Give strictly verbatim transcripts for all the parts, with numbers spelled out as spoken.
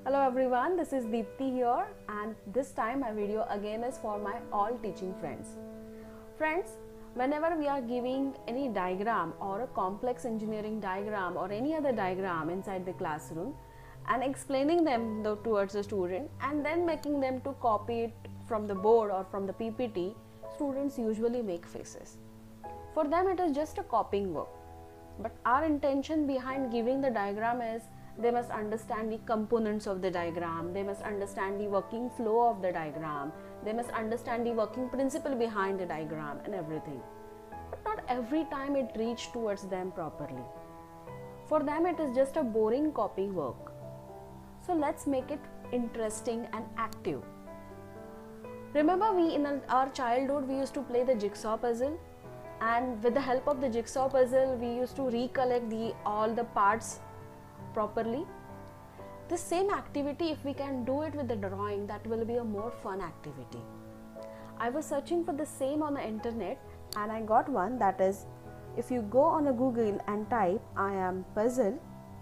Hello everyone, this is Deepti here, and this time my video again is for my all teaching friends. Friends, whenever we are giving any diagram or a complex engineering diagram or any other diagram inside the classroom and explaining them the, towards the student and then making them to copy it from the board or from the P P T, students usually make faces. For them it is just a copying work. But our intention behind giving the diagram is they must understand the components of the diagram, they must understand the working flow of the diagram, they must understand the working principle behind the diagram and everything. But not every time it reaches towards them properly. For them it is just a boring copy work. So let's make it interesting and active. Remember, we in our childhood we used to play the jigsaw puzzle, and with the help of the jigsaw puzzle we used to recollect the all the parts properly. The same activity, if we can do it with the drawing, that will be a more fun activity. I was searching for the same on the internet and I got one, that is, if you go on a Google and type I am puzzle,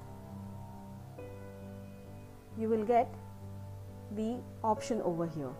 you will get the option over here.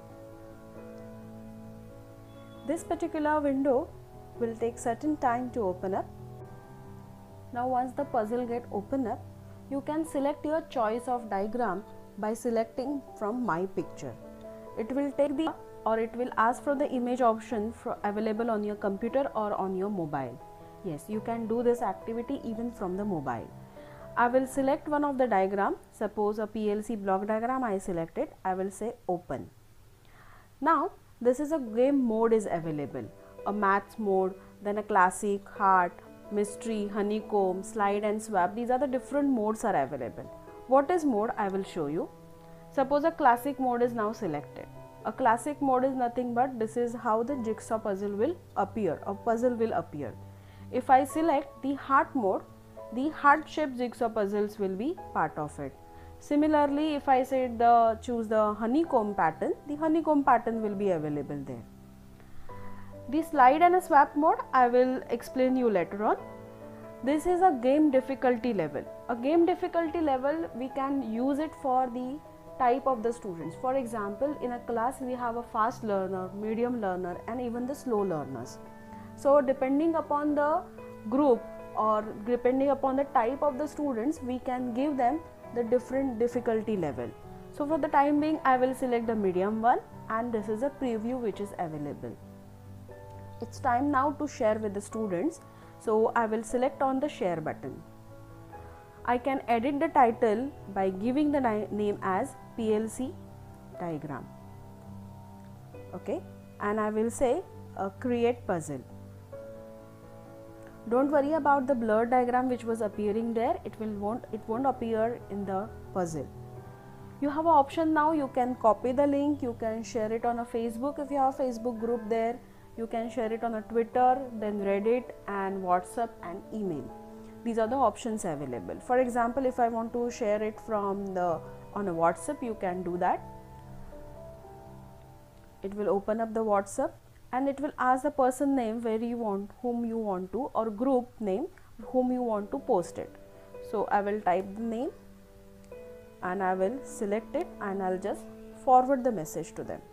This particular window will take certain time to open up. Now once the puzzle get open up, you can select your choice of diagram by selecting from my picture. It will take the or it will ask for the image option for available on your computer or on your mobile. Yes, you can do this activity even from the mobile. I will select one of the diagram. Suppose a P L C block diagram I selected. I will say open. Now this is a game mode is available. A maths mode, then a classic, heart, mystery, honeycomb, slide and swap. These are the different modes are available. What is mode? I will show you. Suppose a classic mode is now selected. A classic mode is nothing but this is how the jigsaw puzzle will appear. A puzzle will appear. If I select the heart mode, the heart shaped jigsaw puzzles will be part of it. Similarly, if I say the choose the honeycomb pattern, the honeycomb pattern will be available there. The slide and a swap mode I will explain you later on. This is a game difficulty level. A game difficulty level we can use it for the type of the students. For example, in a class we have a fast learner, medium learner and even the slow learners. So depending upon the group or depending upon the type of the students, we can give them the different difficulty level. So for the time being I will select the medium one, and this is a preview which is available. It's time now to share with the students, so I will select on the share button. I can edit the title by giving the name as P L C diagram. Okay, and I will say uh, create puzzle. Don't worry about the blur diagram which was appearing there. It will won't it won't appear in the puzzle. You have an option now. You can copy the link. You can share it on a Facebook if you have a Facebook group there. You can share it on a Twitter, then Reddit and WhatsApp and email. These are the options available. For example, if I want to share it from the on a WhatsApp, you can do that. It will open up the WhatsApp and it will ask the person name where you want, whom you want to, or group name whom you want to post it. So I will type the name and I will select it and I'll just forward the message to them.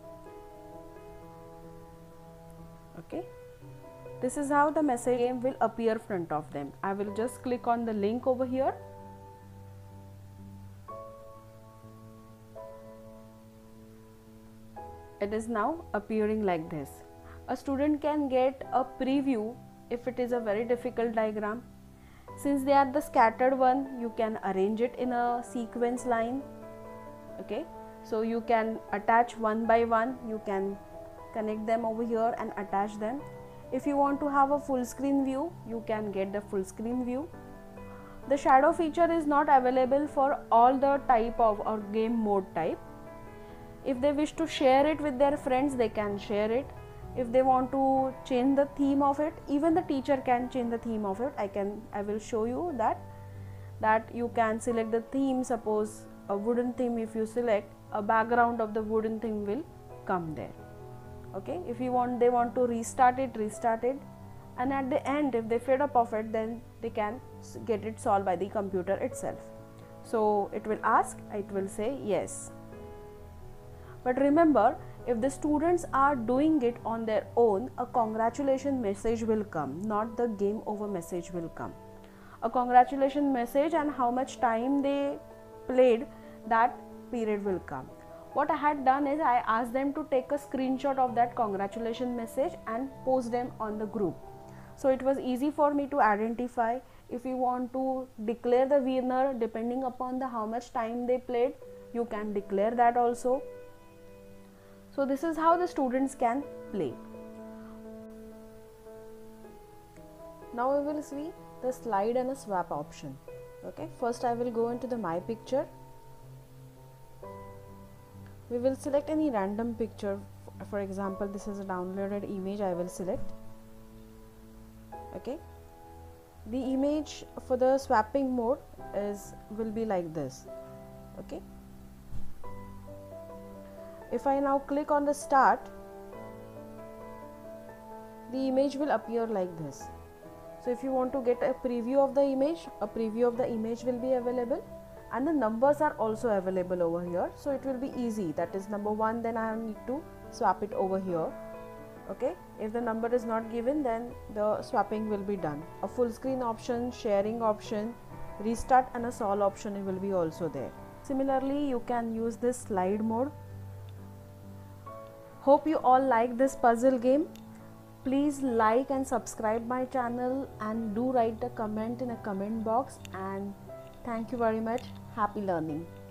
Okay, this is how the message game will appear in front of them. I will just click on the link over here. It is now appearing like this. A student can get a preview if it is a very difficult diagram. Since they are the scattered one, you can arrange it in a sequence line. Okay, so you can attach one by one. You can connect them over here and attach them. If you want to have a full screen view, you can get the full screen view. The shadow feature is not available for all the type of or game mode type. If they wish to share it with their friends, they can share it. If they want to change the theme of it, even the teacher can change the theme of it. I can I will show you that that you can select the theme. Suppose a wooden theme, if you select, a background of the wooden theme will come there. Okay, if you want they want to restart it, restart it, and at the end if they fed up of it, then they can get it solved by the computer itself. So it will ask, it will say yes. But remember, if the students are doing it on their own, a congratulation message will come, not the game over message will come. A congratulation message and how much time they played, that period will come. What I had done is I asked them to take a screenshot of that congratulation message and post them on the group. So it was easy for me to identify. If you want to declare the winner depending upon the how much time they played, you can declare that also. So this is how the students can play. Now we will see the slide and a swap option. Okay, first I will go into the my picture. We will select any random picture. For example, this is a downloaded image. I will select. Okay, the image for the swapping mode is will be like this. Okay, if I now click on the start, the image will appear like this. So if you want to get a preview of the image, a preview of the image will be available, and the numbers are also available over here. So it will be easy. That is number one, then I need to swap it over here. Okay, if the number is not given, then the swapping will be done. A full screen option, sharing option, restart and a solve option will be also there. Similarly, you can use this slide mode. Hope you all like this puzzle game. Please like and subscribe my channel and do write a comment in a comment box, and thank you very much. Happy learning.